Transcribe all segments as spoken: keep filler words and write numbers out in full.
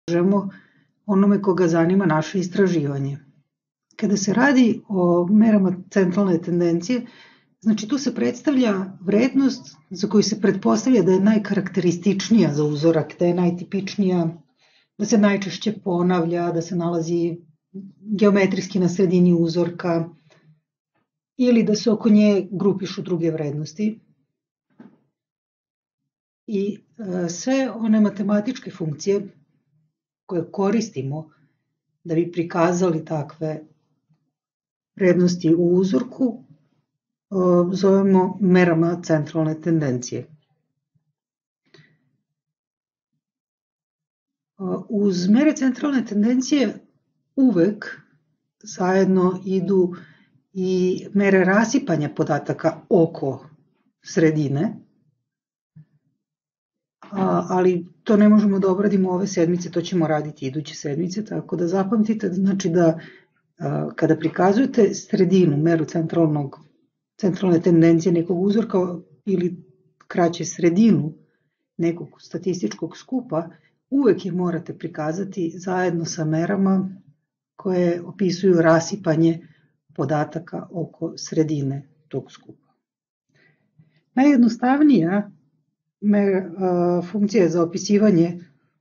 kažemo onome koga zanima naše istraživanje. Kada se radi o merama centralne tendencije, znači tu se predstavlja vrednost za koju se pretpostavlja da je najkarakterističnija za uzorak, da je najtipičnija, da se najčešće ponavlja, da se nalazi geometrijski na sredini uzorka ili da se oko nje grupišu druge vrednosti. I sve one matematičke funkcije koje koristimo da bi prikazali takve vrednosti u uzorku zovemo merama centralne tendencije. Uz mere centralne tendencije uvek zajedno idu i mere rasipanja podataka oko sredine, ali to ne možemo da obradimo ove sedmice, to ćemo raditi iduće sedmice, tako da zapamtite, znači da kada prikazujete sredinu, meru centralnog, centralne tendencije nekog uzorka ili kraće sredinu nekog statističkog skupa, uvek je morate prikazati zajedno sa merama koje opisuju rasipanje podataka oko sredine tog skupa. Najjednostavnija funkcija za opisivanje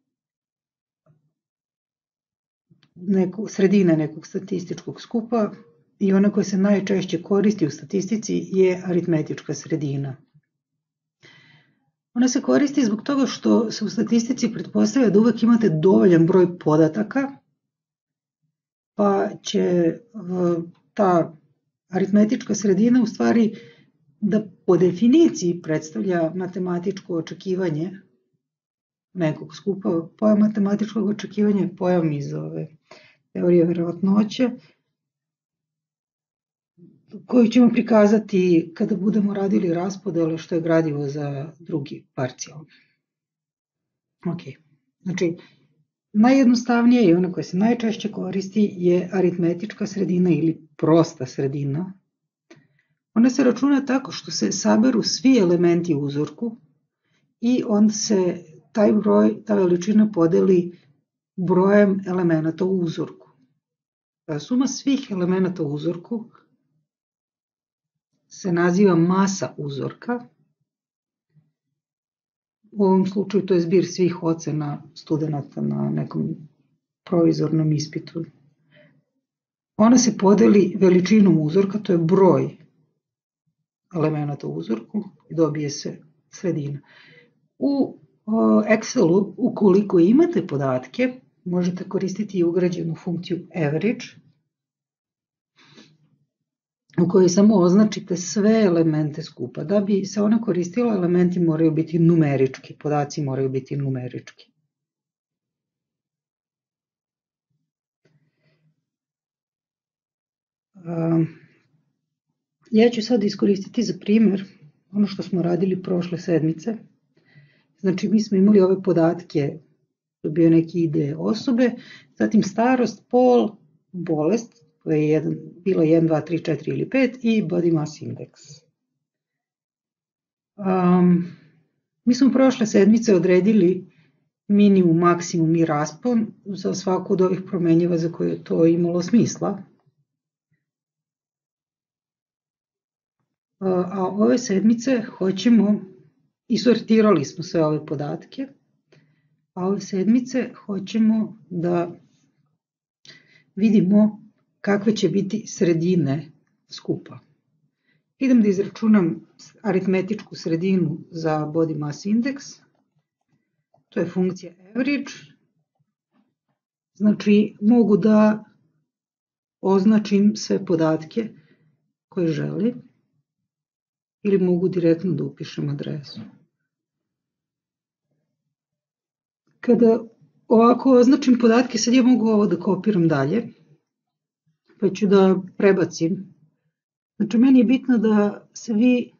nekog, sredine nekog statističkog skupa i ona koja se najčešće koristi u statistici je aritmetička sredina. Ona se koristi zbog toga što se u statistici pretpostavlja da uvek imate dovoljan broj podataka, pa će ta aritmetička sredina u stvari da po definiciji predstavlja matematičko očekivanje nekog skupa. Pojam matematičkog očekivanja je pojam iz ove teorije verovatnoće, koju ćemo prikazati kada budemo radili raspodele, što je gradivo za drugi parcijal. Ok, znači najjednostavnija i ona koja se najčešće koristi je aritmetička sredina ili prosta sredina. Ona se računa tako što se saberu svi elementi u uzorku i onda se taj broj, ta veličina podeli brojem elemenata u uzorku. Suma svih elemenata u uzorku se naziva masa uzorka. U ovom slučaju to je zbir svih ocena studenta na nekom provizornom ispitu. Ona se podeli veličinom uzorka, to je broj elemenata u uzorku i dobije se sredina. U Excelu, ukoliko imate podatke, možete koristiti i ugrađenu funkciju average, u kojoj samo označite sve elemente skupa. Da bi se ona koristila, elementi moraju biti numerički, podaci moraju biti numerički. Ja ću sad iskoristiti za primjer ono što smo radili prošle sedmice. Znači, mi smo imali ove podatke, to je bio neki ide osobe, zatim starost, pol, bolest, koja je jedan, bila jedan, dva, tri, četiri ili pet i body mass index. Um, mi smo prošle sedmice odredili minimum, maksimum i raspon za svaku od ovih promenjiva za koje je to imalo smisla. A ove sedmice hoćemo, i sortirali smo sve ove podatke, a ove sedmice hoćemo da vidimo kakve će biti sredine skupa. Idem da izračunam aritmetičku sredinu za body mass index, to je funkcija average, znači mogu da označim sve podatke koje želim, ili mogu direktno da upišem adresu. Kada ovako označim podatke, sad ja mogu ovo da kopiram dalje, pa ću da prebacim. Znači, meni je bitno da se vi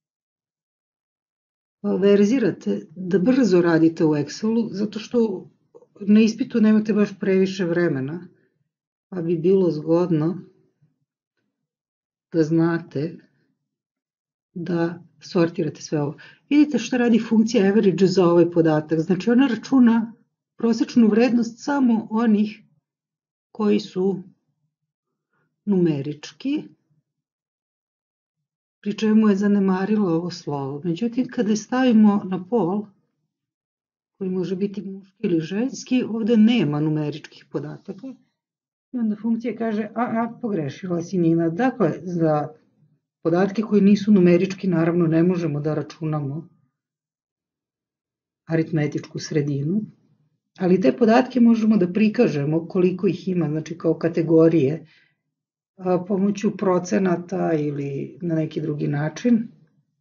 verzirate, da brzo radite u Excelu, zato što na ispitu nemate baš previše vremena, pa bi bilo zgodno da znate da sortirate sve ovo. Vidite šta radi funkcija average za ovaj podatak. Znači ona računa prosečnu vrednost samo onih koji su numerički, pri čemu je zanemarilo ovo slovo. Međutim, kada je stavimo na pol, koji može biti muški ili ženski, ovde nema numeričkih podataka. I onda funkcija kaže, a, a, pogrešila si Nina. Dakle, za podatke koji nisu numerički, naravno ne možemo da računamo aritmetičku sredinu, ali te podatke možemo da prikažemo koliko ih ima, znači kao kategorije, pomoću procenata ili na neki drugi način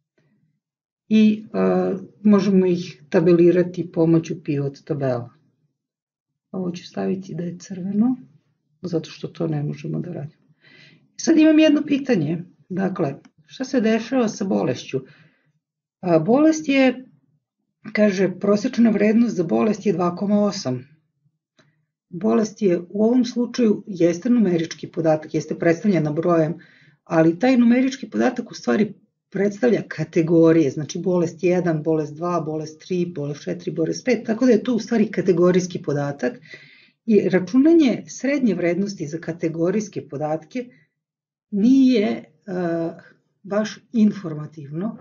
i a, možemo ih tabelirati pomoću pivot tabela. Ovo ću staviti da je crveno, zato što to ne možemo da radimo. Sad imam jedno pitanje, dakle, šta se dešava sa bolešću? A, bolest je, kaže, prosečna vrednost za bolest je dva zarez osam. Bolest je u ovom slučaju jeste numerički podatak, jeste predstavljena brojem, ali taj numerički podatak u stvari predstavlja kategorije, znači bolest jedan, bolest dva, bolest tri, bolest četiri, bolest pet, tako da je to u stvari kategorijski podatak i računanje srednje vrednosti za kategorijske podatke nije uh, baš informativno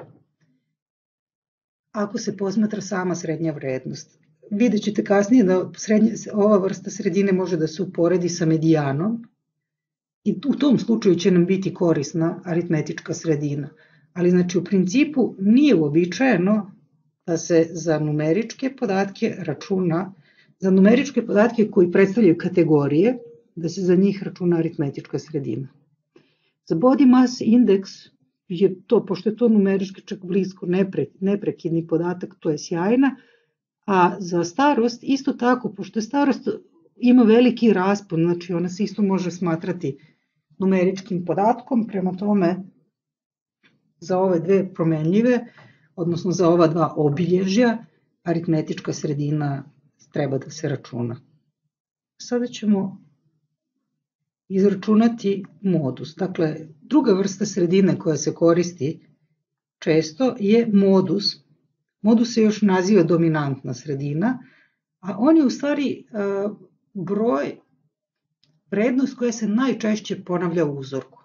ako se posmatra sama srednja vrednost. Vidjet ćete kasnije da srednje, ova vrsta sredine može da se uporedi sa medijanom i u tom slučaju će nam biti korisna aritmetička sredina. Ali znači u principu nije uobičajeno da se za numeričke podatke računa, za numeričke podatke koji predstavljaju kategorije, da se za njih računa aritmetička sredina. Za body mass index je to, pošto je to numerički čak blisko nepre, neprekidni podatak, to je sjajna, a za starost isto tako, pošto je starost ima veliki raspon, znači ona se isto može smatrati numeričkim podatkom, prema tome za ove dve promenljive, odnosno za ova dva obilježja, aritmetička sredina treba da se računa. Sada ćemo izračunati modus. Dakle, druga vrsta sredine koja se koristi često je modus. Modus se još naziva dominantna sredina, a on je u stvari broj, vrednost koja se najčešće ponavlja u uzorku.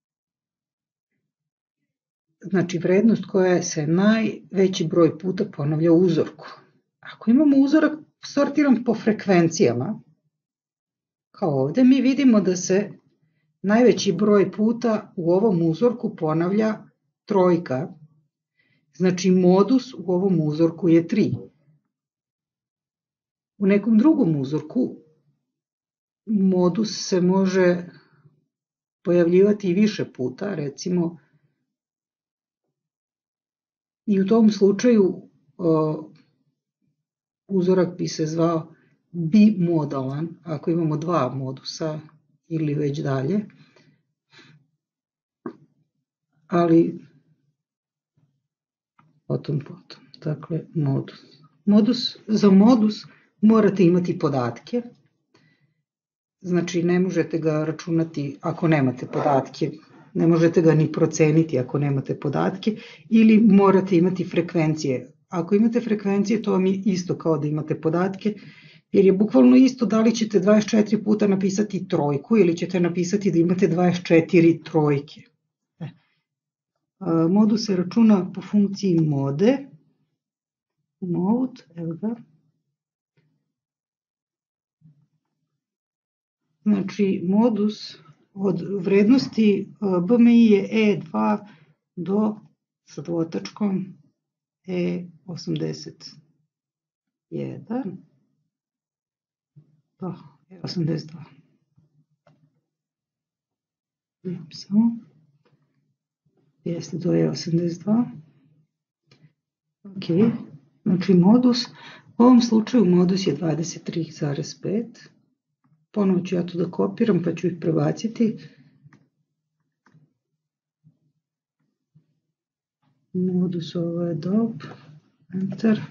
Znači vrednost koja se najveći broj puta ponavlja u uzorku. Ako imamo uzorak sortiran po frekvencijama, kao ovde, mi vidimo da se najveći broj puta u ovom uzorku ponavlja trojka, znači modus u ovom uzorku je tri. U nekom drugom uzorku modus se može pojavljivati i više puta, recimo, i u tom slučaju o, uzorak bi se zvao bimodalan, ako imamo dva modusa ili već dalje, ali potom potom, dakle modus. Modus, za modus morate imati podatke, znači ne možete ga računati ako nemate podatke, ne možete ga ni proceniti ako nemate podatke, ili morate imati frekvencije. Ako imate frekvencije, to vam je isto kao da imate podatke, jer je bukvalno isto da li ćete dvadeset četiri puta napisati trojku ili ćete napisati da imate dvadeset četiri trojke. E. Modus se računa po funkciji mode, mode, evo ga. Znači modus od vrednosti B M I je E dva do sa dvotačkom E osamdeset jedan. Da, E osamdeset dva. Samo. Jeste, to je E osamdeset dva. Ok, znači modus, u ovom slučaju modus je dvadeset tri zarez pet. Ponovo ću ja to da kopiram pa ću ih prebaciti. Modus, ovo je dob, enter.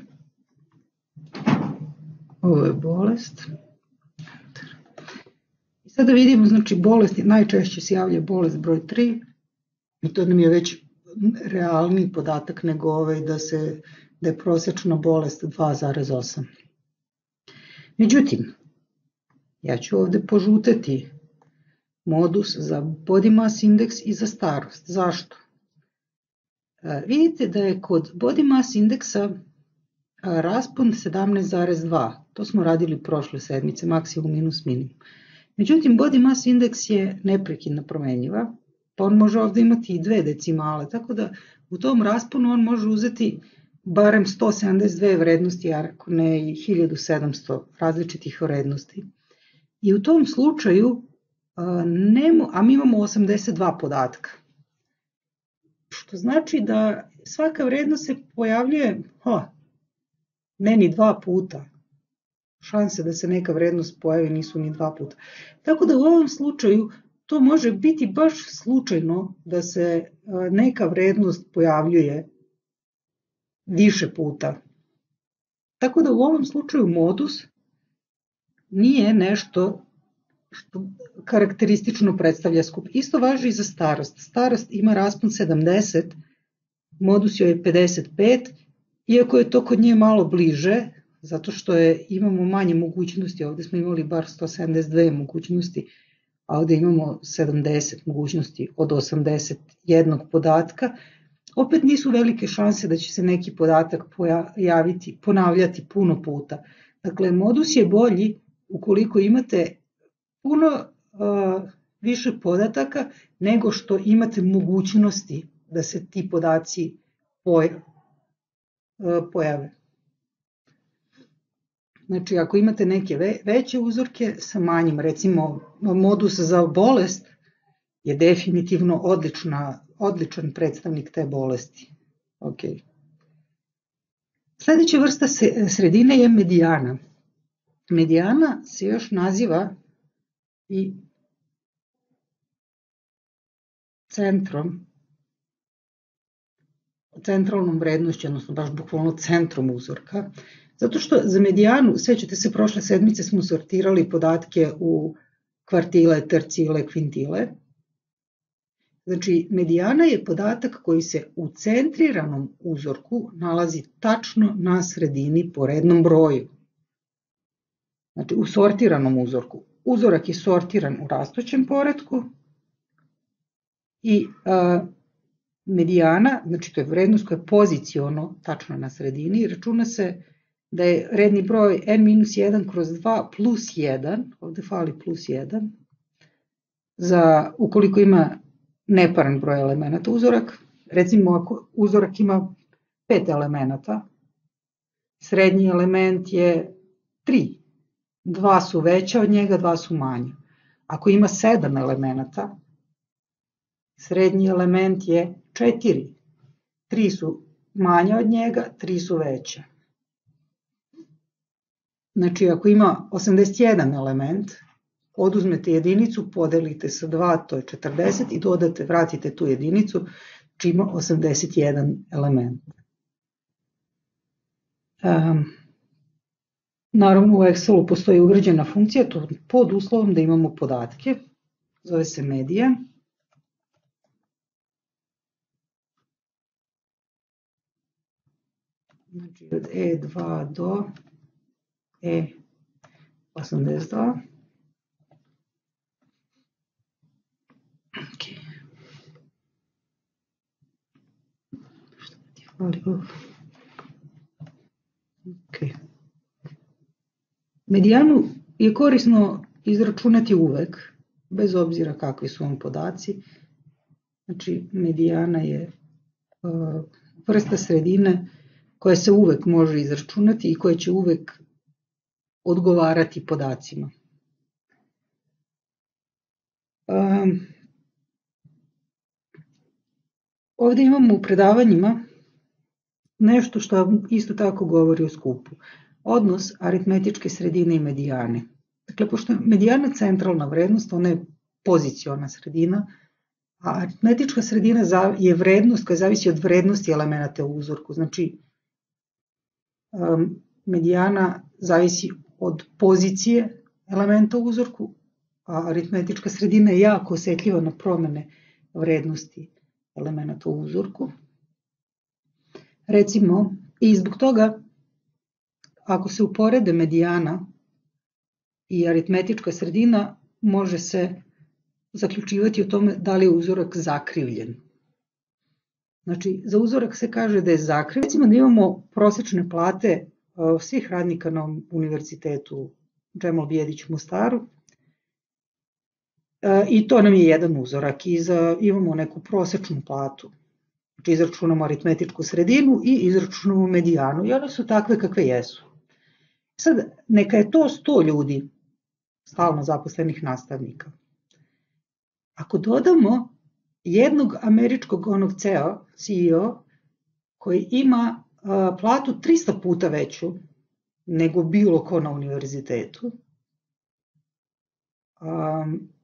Ovo je bolest. Enter. I sada vidimo, znači bolest, najčešće se javlja bolest broj tri, i to nam je već realni podatak nego ovaj da, se, da je prosečna bolest dva zarez osam. Međutim, ja ću ovde požuteti modus za body mass index i za starost. Zašto? E, vidite da je kod body mass indeksa raspon sedamnaest zarez dva. To smo radili prošle sedmice, maksimum minus minimum. Međutim, body mass indeks je neprekidno promenjiva, pa on može ovde imati i dve decimale, tako da u tom rasponu on može uzeti barem sto sedamdeset dve vrednosti, ako ne i hiljadu sedamsto različitih vrednosti. I u tom slučaju, nemo, a mi imamo osamdeset dva podatka, što znači da svaka vrednost se pojavljuje ha, ne ni dva puta. Šanse da se neka vrednost pojavi nisu ni dva puta. Tako da u ovom slučaju to može biti baš slučajno da se neka vrednost pojavljuje više puta. Tako da u ovom slučaju modus nije nešto što karakteristično predstavlja skup. Isto važi i za starost. Starost ima raspon sedamdeset, modus joj je pedeset pet, iako je to kod nje malo bliže, zato što je, imamo manje mogućnosti, ovde smo imali bar sto sedamdeset dve mogućnosti, a ovde imamo sedamdeset mogućnosti od osamdeset jednog podatka. Opet nisu velike šanse da će se neki podatak pojaviti, ponavljati puno puta. Dakle, modus je bolji ukoliko imate puno uh, više podataka nego što imate mogućnosti da se ti podaci pojave. pojave. Znači, ako imate neke veće uzorke sa manjim, recimo modus za bolest je definitivno odlična, odličan predstavnik te bolesti. Ok. Sledeća vrsta sredine je medijana. Medijana se još naziva i centrom, centralnom vrednošću, odnosno baš bukvalno centrom uzorka, zato što za medijanu, sećate se, prošle sedmice smo sortirali podatke u kvartile, tercile, kvintile. Znači, medijana je podatak koji se u centriranom uzorku nalazi tačno na sredini po rednom broju. Znači, u sortiranom uzorku. Uzorak je sortiran u rastućem poretku i a, medijana, znači to je vrednost koja je poziciono tačno na sredini, računa se da je redni broj n minus jedan kroz dva plus jedan, ovde fali plus jedan, za ukoliko ima neparan broj elemenata uzorak. Recimo ako uzorak ima pet elemenata, srednji element je tri, dva su veća od njega, dva su manja. Ako ima sedam elemenata, srednji element je četiri, tri su manja od njega, tri su veća. Znači, ako ima osamdeset jedan element, oduzmete jedinicu, podelite sa dva, to je četrdeset, i dodate, vratite tu jedinicu, znači ima osamdeset jedan element. Um, naravno, u Excelu postoji ugrađena funkcija, to pod uslovom da imamo podatke, zove se medija. Znači, od E dva do E osamdeset dva. Ok. Šta ti fali ovo? Ok. Medijanu je korisno izračunati uvek, bez obzira kakvi su vam podaci. Znači, medijana je uh, vrsta sredine koja se uvek može izračunati i koja će uvek odgovarati podacima. Um, ovde imamo u predavanjima nešto što isto tako govori o skupu. Odnos aritmetičke sredine i medijane. Dakle, pošto je medijana centralna vrednost, ona je poziciona sredina, a aritmetička sredina je vrednost koja zavisi od vrednosti elemenata u uzorku. Znači, um, medijana zavisi od pozicije elementa u uzorku, a aritmetička sredina je jako osetljiva na promene vrednosti elemenata u uzorku. Recimo, i zbog toga, ako se uporede medijana i aritmetička sredina može se zaključivati o tome da li je uzorak zakrivljen. Znači, za uzorak se kaže da je zakrivljen. Recimo da imamo prosečne plate svih radnika na univerzitetu Džemal Bijedić u Mostaru i to nam je jedan uzorak i za, imamo neku prosečnu platu. Znači, izračunamo aritmetičku sredinu i izračunamo medijanu i one su takve kakve jesu. Sad, neka je to sto ljudi, stalno zaposlenih nastavnika. Ako dodamo jednog američkog onog C E O, C E O, koji ima a, platu trista puta veću nego bilo ko na univerzitetu, a,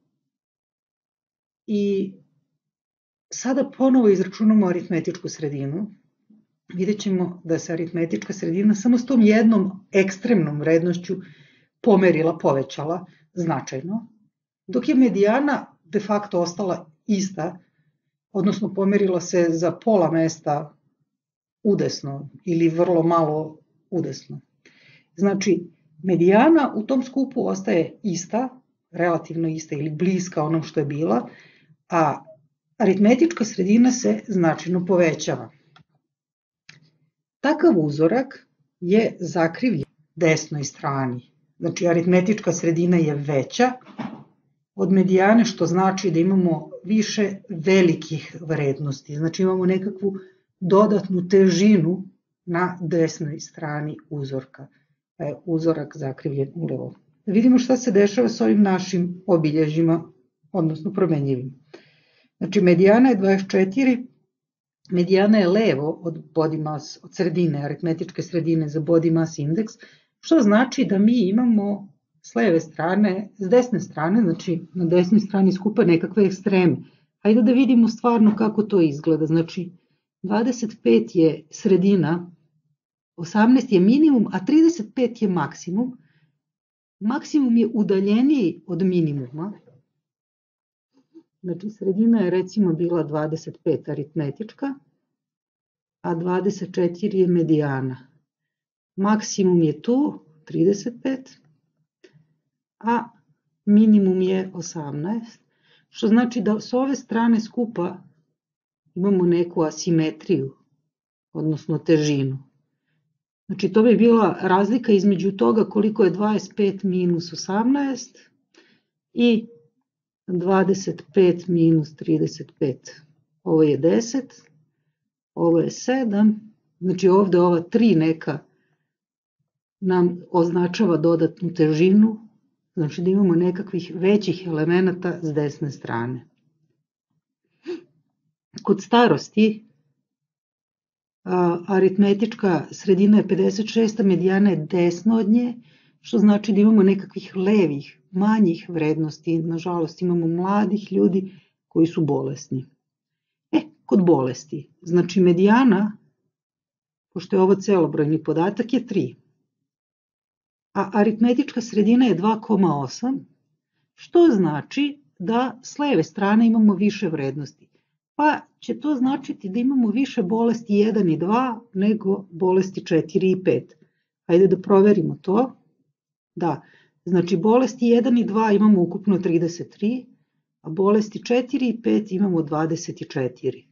i sada ponovo izračunamo aritmetičku sredinu, vidjet ćemo da se aritmetička sredina samo s tom jednom ekstremnom vrednošću pomerila, povećala značajno, dok je medijana de facto ostala ista, odnosno pomerila se za pola mesta udesno ili vrlo malo udesno. Znači, medijana u tom skupu ostaje ista, relativno ista ili bliska onom što je bila, a aritmetička sredina se značajno povećava. Takav uzorak je zakrivljen desnoj strani. Znači, aritmetička sredina je veća od medijane, što znači da imamo više velikih vrednosti. Znači, imamo nekakvu dodatnu težinu na desnoj strani uzorka. E, uzorak zakrivljen ulevo. Da vidimo šta se dešava s ovim našim obilježjima, odnosno promenjivim. Znači, medijana je dvadeset četiri, medijana je levo od body mass, od sredine, aritmetičke sredine za body mass index, što znači da mi imamo s leve strane, s desne strane, znači na desnoj strani skupa nekakve ekstreme. Hajde da vidimo stvarno kako to izgleda. Znači, dvadeset pet je sredina, osamnaest je minimum, a trideset pet je maksimum. Maksimum je udaljeniji od minimuma. Znači, sredina je recimo bila dvadeset pet aritmetička, a dvadeset četiri je medijana. Maksimum je tu, trideset pet, a minimum je osamnaest, što znači da s ove strane skupa imamo neku asimetriju, odnosno težinu. Znači, to bi bila razlika između toga koliko je dvadeset pet minus osamnaest i dvadeset pet minus trideset pet. Ovo je deset, ovo je sedam, znači ovde ova tri neka nam označava dodatnu težinu, znači da imamo nekakvih većih elemenata s desne strane. Kod starosti a, aritmetička sredina je pedeset šest, medijana je desno od nje, što znači da imamo nekakvih levih, manjih vrednosti. Nažalost, imamo mladih ljudi koji su bolesni. E, kod bolesti, znači medijana, pošto je ovo celobrojni podatak, je tri. A aritmetička sredina je dva zarez osam, što znači da s leve strane imamo više vrednosti. Pa će to značiti da imamo više bolesti jedan i dva nego bolesti četiri i pet. Hajde da proverimo to. Da, znači bolesti jedan i dva imamo ukupno trideset tri, a bolesti četiri i pet imamo dvadeset četiri.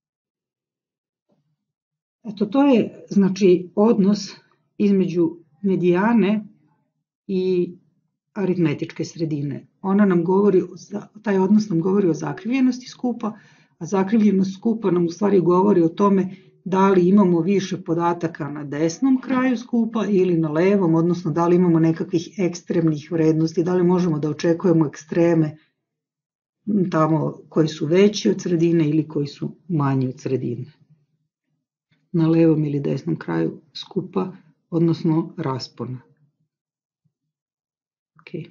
Eto, to je znači odnos između medijane i aritmetičke sredine. Ona nam govori, taj odnos nam govori o zakrivljenosti skupa, a zakrivljenost skupa nam u stvari govori o tome da li imamo više podataka na desnom kraju skupa ili na levom, odnosno da li imamo nekakvih ekstremnih vrednosti, da li možemo da očekujemo ekstreme tamo koji su veći od sredine ili koji su manji od sredine. Na levom ili desnom kraju skupa, odnosno raspona. Okay.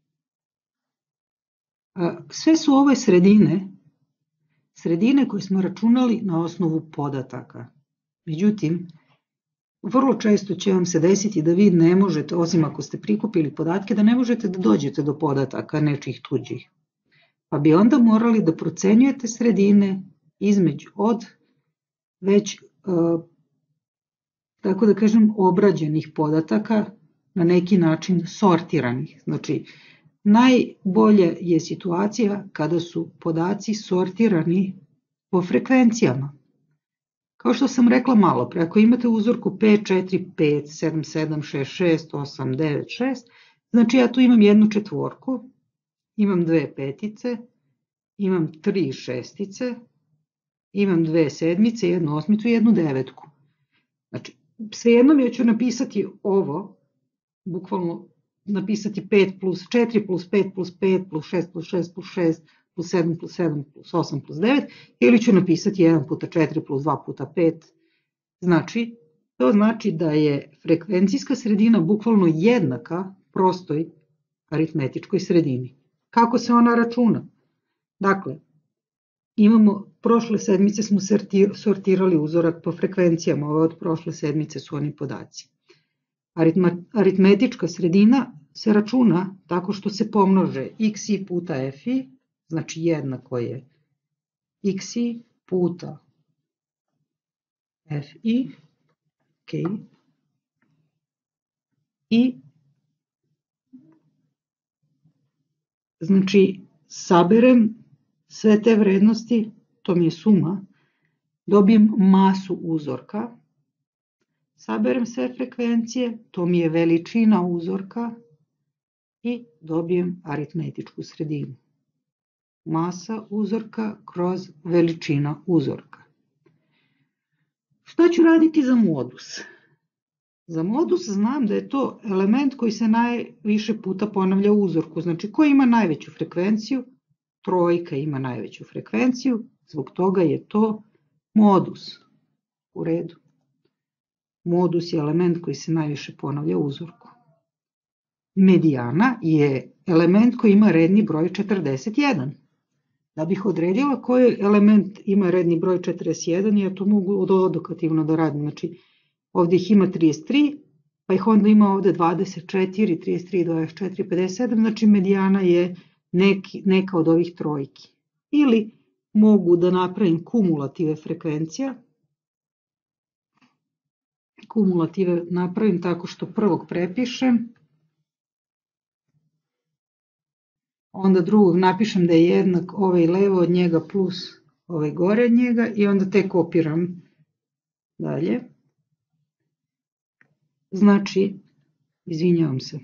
Sve su ove sredine, sredine koje smo računali na osnovu podataka. Međutim, vrlo često će vam se desiti da vi ne možete, osim ako ste prikupili podatke, da ne možete da dođete do podataka nečih tuđih. Pa bi onda morali da procenjujete sredine između od već, tako da kažem, obrađenih podataka na neki način sortiranih. Znači, najbolja je situacija kada su podaci sortirani po frekvencijama. Kao što sam rekla malo pre, ako imate uzorku pet četiri pet sedam sedam šest šest osam devet šest, znači ja tu imam jednu četvorku, imam dve petice, imam tri šestice, imam dve sedmice, jednu osmicu i jednu devetku. Znači, svejedno ja ću napisati ovo, bukvalno napisati pet plus četiri plus pet plus pet plus šest plus šest plus šest plus sedam plus sedam plus osam plus devet, ili ću napisati jedan puta četiri plus dva puta pet. Znači, to znači da je frekvencijska sredina bukvalno jednaka prostoj aritmetičkoj sredini. Kako se ona računa? Dakle, imamo, prošle sedmice smo sortirali uzorak po frekvencijama, ove od prošle sedmice su oni podaci. Aritmetička sredina se računa tako što se pomnože xi puta fi, znači jednako je xi puta fi, ok, i znači saberem sve te vrednosti, to mi je suma, dobijem masu uzorka, saberem sve frekvencije, to mi je veličina uzorka i dobijem aritmetičku sredinu. Masa uzorka kroz veličina uzorka. Šta ću raditi za modus? Za modus znam da je to element koji se najviše puta ponavlja u uzorku. Znači, ko ima najveću frekvenciju? Trojka ima najveću frekvenciju, zbog toga je to modus. U redu. Modus je element koji se najviše ponavlja u uzorku. Medijana je element koji ima redni broj četrdeset jedan. Da bih odredila koji element ima redni broj četrdeset jedan, ja to mogu odokativno da radim. Znači, ovdje ih ima trideset tri, pa ih onda ima ovdje dvadeset četiri, trideset tri, dvadeset četiri, pedeset sedam, znači medijana je neki, neka od ovih trojki. Ili mogu da napravim kumulative frekvencija. Kumulative napravim tako što prvog prepišem, onda drugog napišem da je jednak ovaj levo od njega plus ovaj gore od njega i onda te kopiram dalje. Znači, izvinjavam se,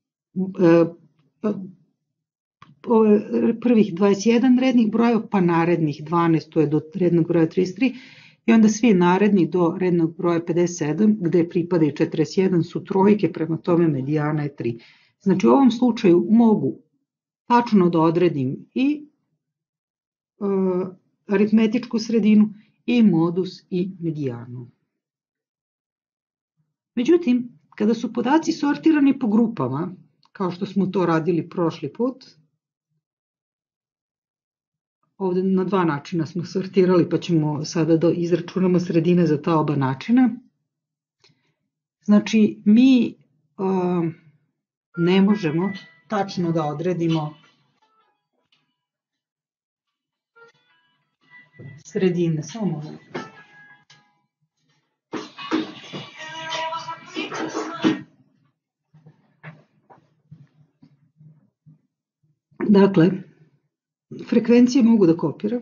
prvih dvadeset jedan rednih brojeva, pa narednih dvanaest, to je do rednog broja trideset tri, i onda svi naredni do rednog broja pedeset sedam, gde pripada i četrdeset jedan, su trojke, prema tome medijana je tri. Znači, u ovom slučaju mogu tačno da odredim i uh, aritmetičku sredinu, i modus, i medijanu. Međutim, kada su podaci sortirani po grupama, kao što smo to radili prošli put, ovdje na dva načina smo sortirali, pa ćemo sada da izračunamo sredine za ta oba načina. Znači, mi uh, ne možemo tačno da odredimo sredine, samo možemo. Dakle, frekvencije mogu da kopiram.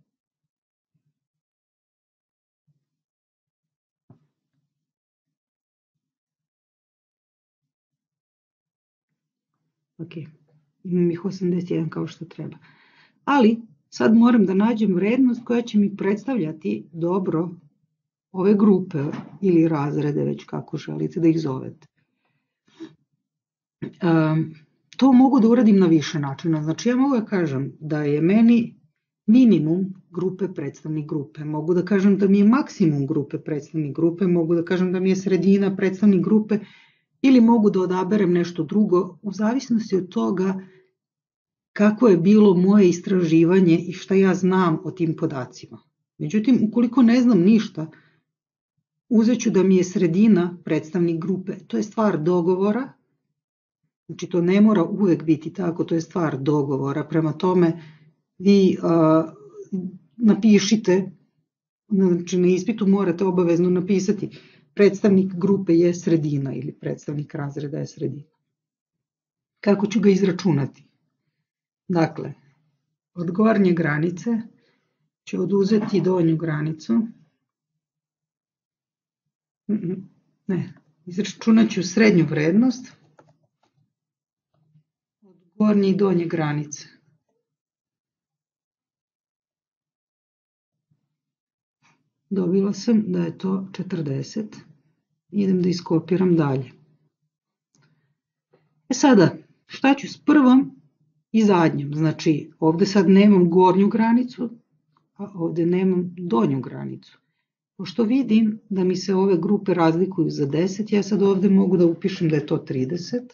Ok, imam ih osamdeset jedan kao što treba. Ali, sad moram da nađem vrednost koja će mi predstavljati dobro ove grupe ili razrede, već kako želite da ih zovete. Um, To mogu da uradim na više načina. Znači, ja mogu da kažem da je meni minimum grupe predstavnik grupe. Mogu da kažem da mi je maksimum grupe predstavnik grupe, mogu da kažem da mi je sredina predstavnik grupe, ili mogu da odaberem nešto drugo, u zavisnosti od toga kako je bilo moje istraživanje i šta ja znam o tim podacima. Međutim, ukoliko ne znam ništa, uzet ću da mi je sredina predstavnik grupe. To je stvar dogovora. Znači, to ne mora uvek biti tako, to je stvar dogovora. Prema tome, vi uh, napišite, znači na ispitu morate obavezno napisati predstavnik grupe je sredina ili predstavnik razreda je sredina. Kako ću ga izračunati? Dakle, od gornje granice ću oduzeti donju granicu. Ne, izračunat ću srednju vrednost od gornje i donje granice. Dobila sam da je to četrdeset. Idem da iskopiram dalje. E sada, šta ću s prvom i zadnjom? Znači, ovde sad nemam gornju granicu, a ovde nemam donju granicu. Pošto vidim da mi se ove grupe razlikuju za deset, ja sad ovde mogu da upišem da je to trideset,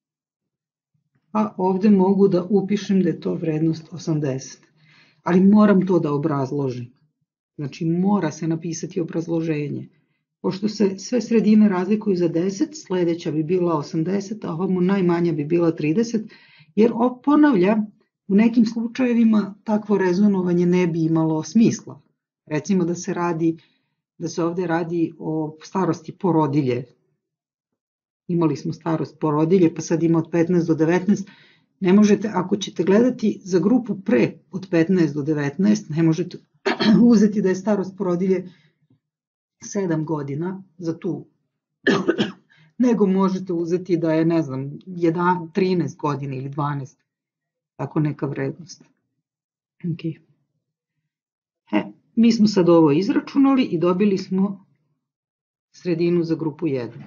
a ovde mogu da upišem da je to vrednost osamdeset. Ali moram to da obrazložim. Znači, mora se napisati obrazloženje. Pošto se sve sredine razlikuju za deset, sledeća bi bila osamdeset, a ovamo najmanja bi bila trideset, jer ponavljam, u nekim slučajevima takvo rezonovanje ne bi imalo smisla. Recimo da se radi, da se ovde radi o starosti porodilje. Imali smo starost porodilje, pa sad ima od petnaest do devetnaest. Ne možete, ako ćete gledati za grupu pre od petnaest do devetnaest, ne možete uzeti da je starost porodilje sedam godina za tu, nego možete uzeti da je, ne znam, trinaest godina ili dvanaest, tako neka vrednost. Okay. E, mi smo sad ovo izračunali i dobili smo sredinu za grupu jedan.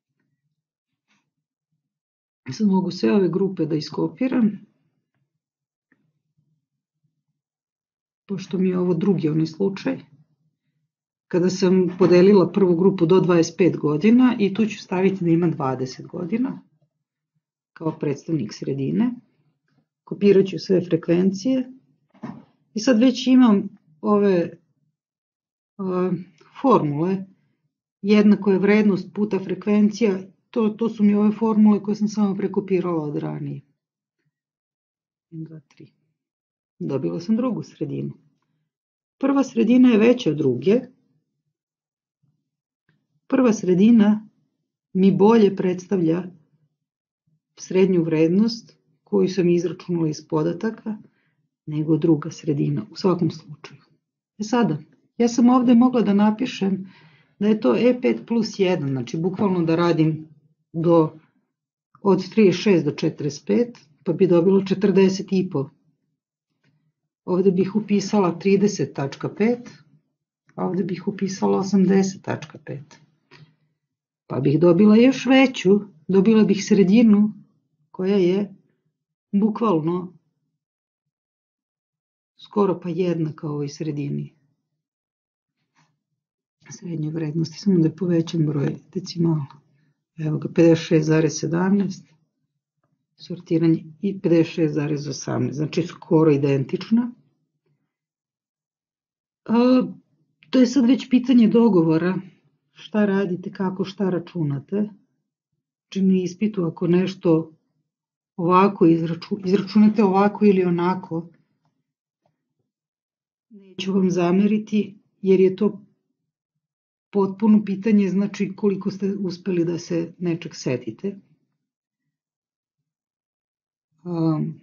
Sad mogu sve ove grupe da iskopiram, pošto mi je ovo drugi onaj slučaj, kada sam podelila prvu grupu do dvadeset pet godina i tu ću staviti da ima dvadeset godina kao predstavnik sredine. Kopirat ću sve frekvencije i sad već imam ove uh, formule, jednako je vrednost puta frekvencija, to, to su mi ove formule koje sam samo prekopirala od ranije. jedan, dva, tri. Dobila sam drugu sredinu. Prva sredina je veća od druge. Prva sredina mi bolje predstavlja srednju vrednost koju sam izračunala iz podataka nego druga sredina u svakom slučaju. E sada, ja sam ovde mogla da napišem da je to E pet plus jedan, znači bukvalno da radim do, od trideset šest do četrdeset pet, pa bi dobilo četrdeset i po. Ovde bih upisala trideset tačka pet, a ovde bih upisala osamdeset tačka pet. Pa bih dobila još veću, dobila bih sredinu koja je bukvalno skoro pa jednaka ovoj sredini srednje vrednosti, samo da je povećam broj decimala. Evo ga, pedeset šest zarez sedamnaest, sortiranje i pedeset šest zarez osamnaest, znači skoro identična. A, to je sad već pitanje dogovora, šta radite, kako, šta računate. Znači na ispitu ako nešto ovako izraču, izračunate ovako ili onako, neću vam zameriti jer je to potpuno pitanje, znači koliko ste uspeli da se nečeg setite. Um,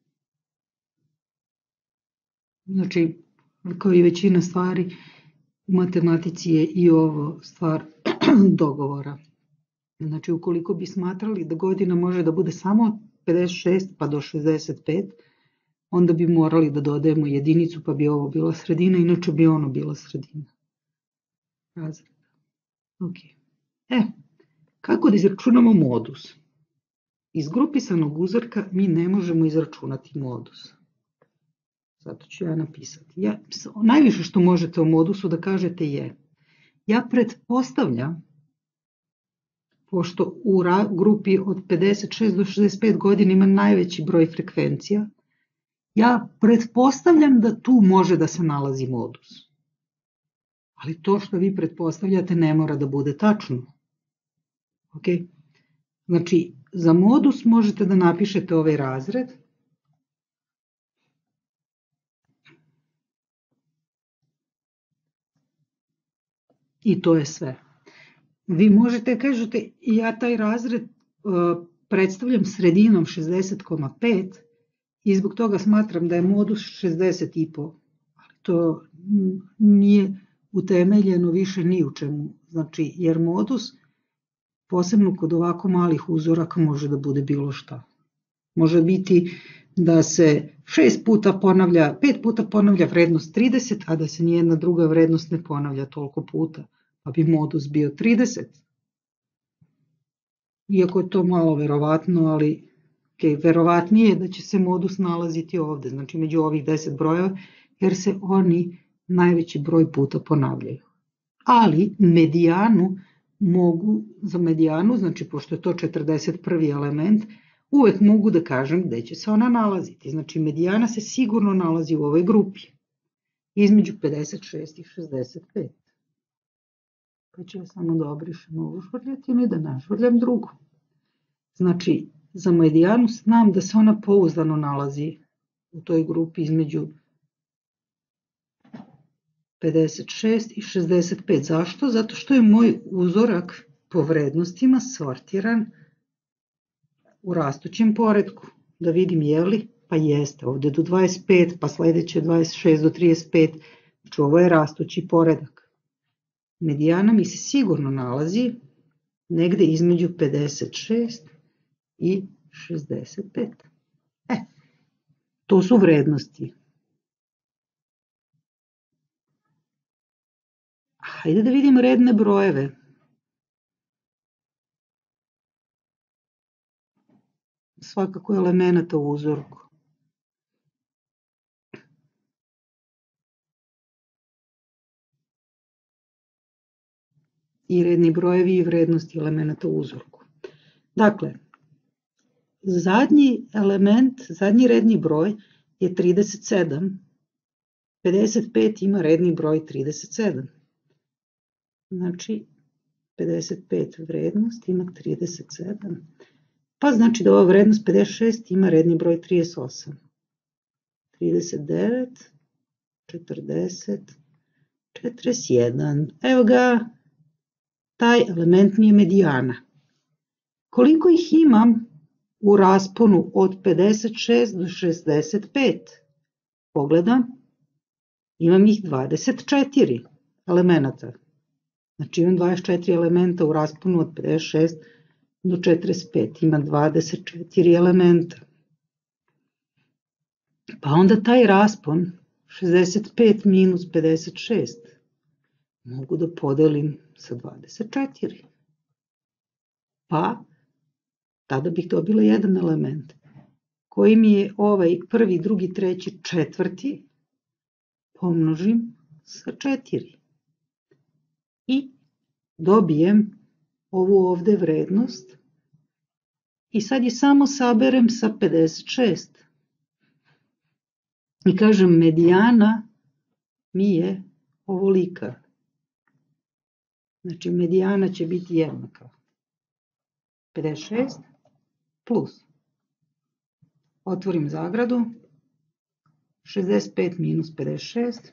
znači, kao i većina stvari, u matematici je i ovo stvar dogovora. Znači, ukoliko bi smatrali da godina može da bude samo pedeset šest pa do šezdeset pet, onda bi morali da dodajemo jedinicu pa bi ovo bila sredina, inače bi ono bila sredina razreda. Ok. E, kako da izračunamo modus? Iz grupisanog uzorka mi ne možemo izračunati modus. Zato ću ja napisati. Ja, najviše što možete o modusu da kažete je, ja pretpostavljam, pošto u grupi od pedeset šest do šezdeset pet godina ima najveći broj frekvencija, ja pretpostavljam da tu može da se nalazi modus. Ali to što vi pretpostavljate ne mora da bude tačno. Ok? Znači, za modus možete da napišete ovaj razred. I to je sve. vi možete kažete ja taj razred uh, predstavljam sredinom šezdeset zarez pet i zbog toga smatram da je modus šezdeset i po, ali to nije utemeljeno više ni u čemu, znači jer modus posebno kod ovako malih uzoraka može da bude bilo šta. Može biti da se šest puta ponavlja, pet puta ponavlja vrednost trideset, a da se nijedna druga vrednost ne ponavlja toliko puta, pa bi modus bio trideset. Iako je to malo verovatno, ali okay, verovatnije je da će se modus nalaziti ovde, znači među ovih deset brojeva, jer se oni najveći broj puta ponavljaju. Ali medijanu mogu, za medijanu, znači pošto je to četrdeset prvi element, uvek mogu da kažem gde će se ona nalaziti. Znači medijana se sigurno nalazi u ovoj grupi, između pedeset šest i šezdeset pet. Pa ću ja samo da obrišem ovu švrljatinu i da našvrljam drugu. Znači, za medijanu znam da se ona pouzdano nalazi u toj grupi između pedeset šest i šezdeset pet. Zašto? Zato što je moj uzorak po vrednostima sortiran u rastućem poretku. Da vidim je li, pa jeste, ovde do dvadeset pet, pa sledeće dvadeset šest do trideset pet, znači ovo je rastući poredak. Medijana mi se sigurno nalazi negde između pedeset šest i šezdeset pet. E, to su vrednosti. Hajde da vidim redne brojeve. Svakako elemenata u uzorku. I redni brojevi i vrednosti elemenata u uzorku. Dakle, zadnji element, zadnji redni broj je trideset sedam. pedeset pet ima redni broj trideset sedam. Znači, pedeset pet vrednost ima trideset sedam. Pa znači da ova vrednost pedeset šest ima redni broj trideset osam. trideset devet, četrdeset, četrdeset jedan. Evo ga, taj element mi je medijana. Koliko ih imam u rasponu od pedeset šest do šezdeset pet? Pogledam, imam ih dvadeset četiri elemenata. Znači imam dvadeset četiri elementa u rasponu od pedeset šest do četrdeset pet. Ima dvadeset četiri elementa. Pa onda taj raspon šezdeset pet minus pedeset šest mogu da podelim sa dvadeset četiri. Pa tada bih dobila jedan element koji mi je ovaj prvi, drugi, treći, četvrti pomnožim sa četiri. I dobijem ovu ovde vrednost i sad je samo saberem sa pedeset šest. I kažem medijana mi je ovolika. Znači medijana će biti jednaka pedeset šest plus, otvorim zagradu, šezdeset pet minus pedeset šest,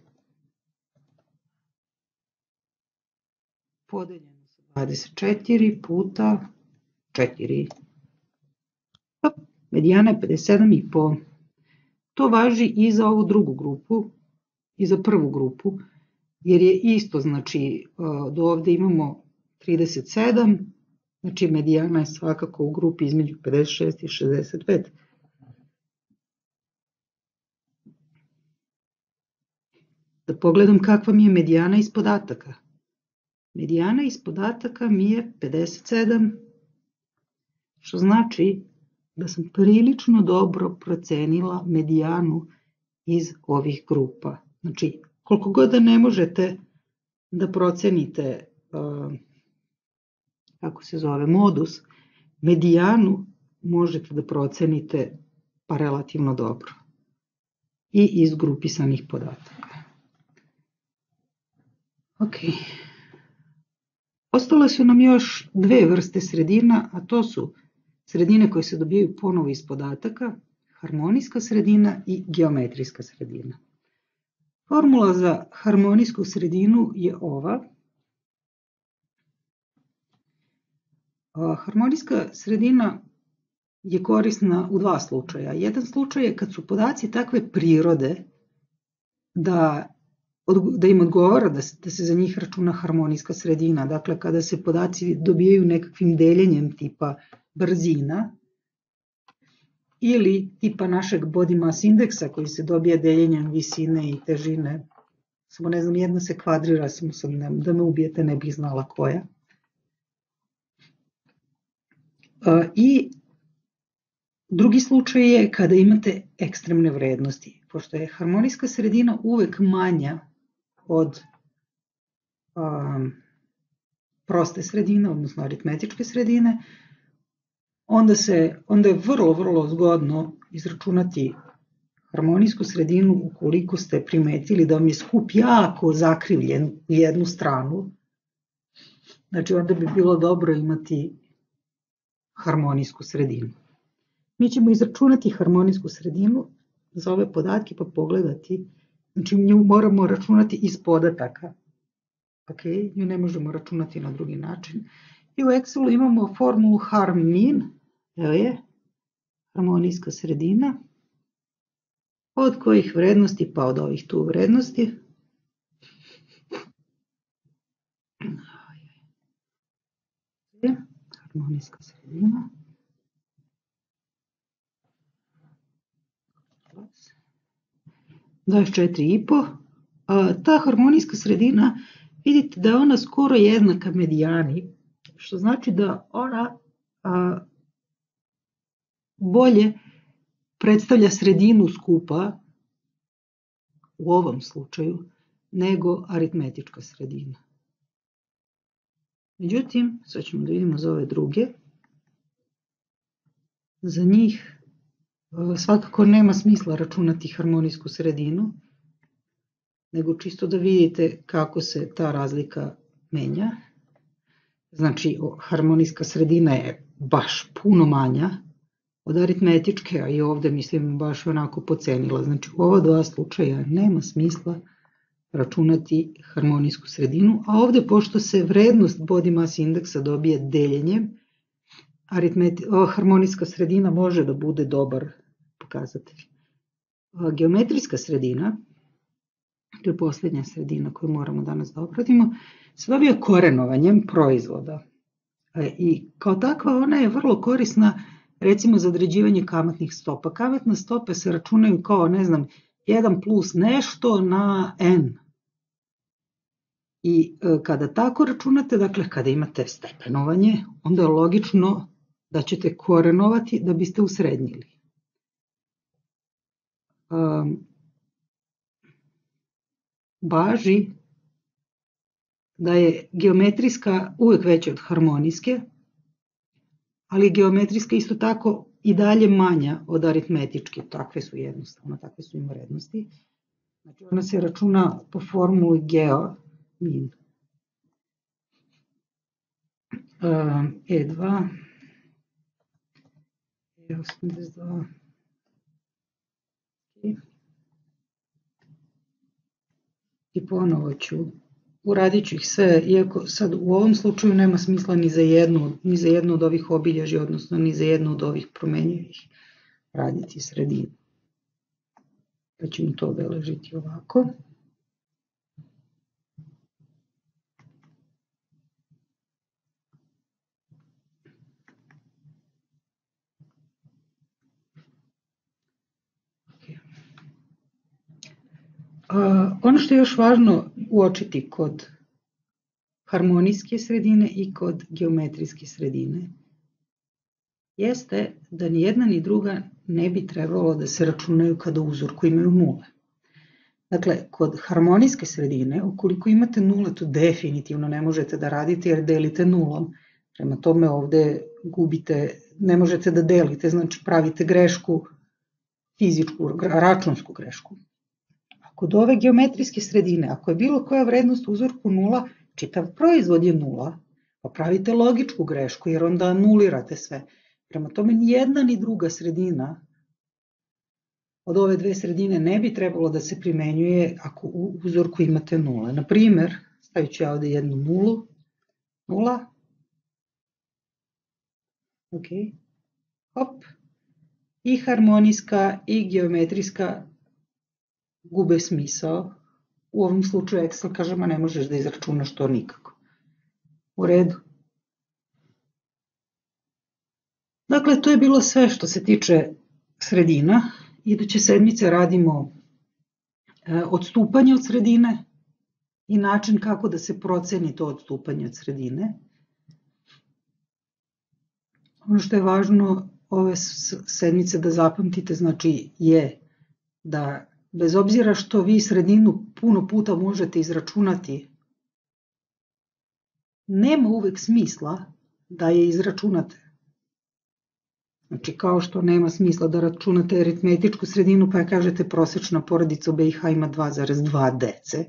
podeljeno sa dvadeset četiri puta četiri. Medijana je pedeset sedam i po. To važi i za ovu drugu grupu, i za prvu grupu, jer je isto, znači do ovde imamo trideset sedam, znači medijana je svakako u grupi između pedeset šest i šezdeset pet. Da pogledam kakva mi je medijana iz podataka. Medijana iz podataka mi je pedeset sedam, što znači da sam prilično dobro procenila medijanu iz ovih grupa. Znači, koliko god da ne možete da procenite, uh, kako se zove, modus, medijanu možete da procenite pa relativno dobro. I iz grupisanih podataka. Ok. Ostale su nam još dve vrste sredina, a to su sredine koje se dobijaju ponovo iz podataka, harmonijska sredina i geometrijska sredina. Formula za harmonijsku sredinu je ova. Harmonijska sredina je korisna u dva slučaja. Jedan slučaj je kad su podaci takve prirode da, da im odgovara da se, da se za njih računa harmonijska sredina. Dakle, kada se podaci dobijaju nekakvim deljenjem tipa brzina ili tipa našeg body mass indeksa koji se dobija deljenjem visine i težine. Samo ne znam, jedna se kvadrira, samo sam ne, da me ubijete, ne bih znala koja. I drugi slučaj je kada imate ekstremne vrednosti. Pošto je harmonijska sredina uvek manja od um, proste sredine, odnosno aritmetičke sredine, onda, se, onda je vrlo, vrlo zgodno izračunati harmonijsku sredinu ukoliko ste primetili da vam je skup jako zakrivljen u jednu stranu. Znači, onda bi bilo dobro imati harmonijsku sredinu. Mi ćemo izračunati harmonijsku sredinu za ove podatke pa pogledati. Znači, nju moramo računati iz podataka. Ok, nju ne možemo računati na drugi način. I u Excelu imamo formulu harmin, evo je, harmonijska sredina, od kojih vrednosti, pa od ovih tu vrednosti. Harmonijska sredina. dvadeset četiri i po. Ta harmonijska sredina, vidite da je ona skoro jednaka medijani, što znači da ona a, bolje predstavlja sredinu skupa u ovom slučaju nego aritmetička sredina. Međutim, sad ćemo da vidimo za ove druge. Za njih svakako nema smisla računati harmonijsku sredinu, nego čisto da vidite kako se ta razlika menja. Znači, harmonijska sredina je baš puno manja od aritmetičke, a i ovde mislim baš onako pocenila. Znači, u ova dva slučaja nema smisla računati harmonijsku sredinu, a ovde pošto se vrednost body mass indeksa dobije deljenjem, harmonijska sredina može da bude dobar pokazatelj. Geometrijska sredina, to je poslednja sredina koju moramo danas da obradimo, se dobija korenovanjem proizvoda. I kao takva ona je vrlo korisna recimo za određivanje kamatnih stopa. Kamatne stope se računaju kao, ne znam, jedan plus nešto na n. I kada tako računate, dakle kada imate stepenovanje, onda je logično da ćete korenovati da biste usrednjili. Um, važi da je geometrijska uvek veća od harmonijske, ali geometrijska isto tako i dalje manja od aritmetičke. Takve su jednostavno, takve su im vrednosti. Znači ona se računa po formuli geo min. Um, E dva, E osamdeset dva, i ponovo ću, uradit ću ih sve, iako sad u ovom slučaju nema smisla ni za jednu, ni za jednu od ovih obilježja, odnosno ni za jednu od ovih promenjivih, raditi sredinu. Pa ćemo to obeležiti ovako. Uh, ono što je još važno uočiti kod harmonijske sredine i kod geometrijske sredine jeste da ni jedna ni druga ne bi trebalo da se računaju kada u uzorku imaju nule. Dakle, kod harmonijske sredine, ukoliko imate nule, to definitivno ne možete da radite jer delite nulom. Prema tome ovde gubite, ne možete da delite, znači pravite grešku, fizičku, računsku grešku. Kod ove geometrijske sredine, ako je bilo koja vrednost u uzorku nula, čitav proizvod je nula, pa pravite logičku grešku jer onda anulirate sve. Prema tome ni jedna ni druga sredina od ove dve sredine ne bi trebalo da se primenjuje ako u uzorku imate nule. Na primer, stavit ću ja ovde jednu nulu, nula, Ok. Hop. I harmonijska i geometrijska gube smisao. U ovom slučaju Excel kaže, ma ne možeš da izračunaš to nikako. U redu. Dakle, to je bilo sve što se tiče sredina. Iduće sedmice radimo odstupanje od sredine i način kako da se proceni to odstupanje od sredine. Ono što je važno ove sedmice da zapamtite, znači je da bez obzira što vi sredinu puno puta možete izračunati, nema uvek smisla da je izračunate. Znači kao što nema smisla da računate aritmetičku sredinu pa kažete prosečna porodica u B i H ima dva zarez dva dece,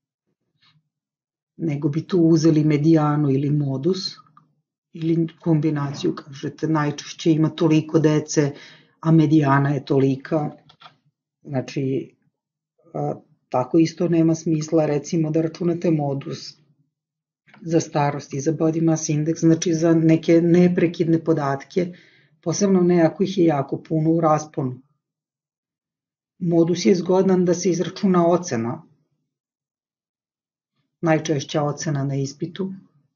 nego bi tu uzeli medijanu ili modus, ili kombinaciju, kažete najčešće ima toliko dece, a medijana je tolika. Znači, tako isto nema smisla recimo da računate modus za starost i za body mass index, znači za neke neprekidne podatke, posebno ne ako ih je jako puno u rasponu. Modus je zgodan da se izračuna ocena, najčešća ocena na ispitu,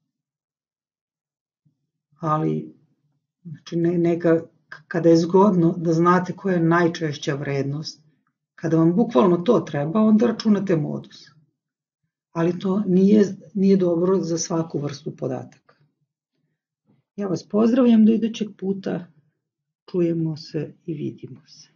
ali znači neka, kada je zgodno da znate koja je najčešća vrednost, kada vam bukvalno to treba, onda računate modus. Ali to nije, nije dobro za svaku vrstu podataka. Ja vas pozdravljam do idućeg puta, čujemo se i vidimo se.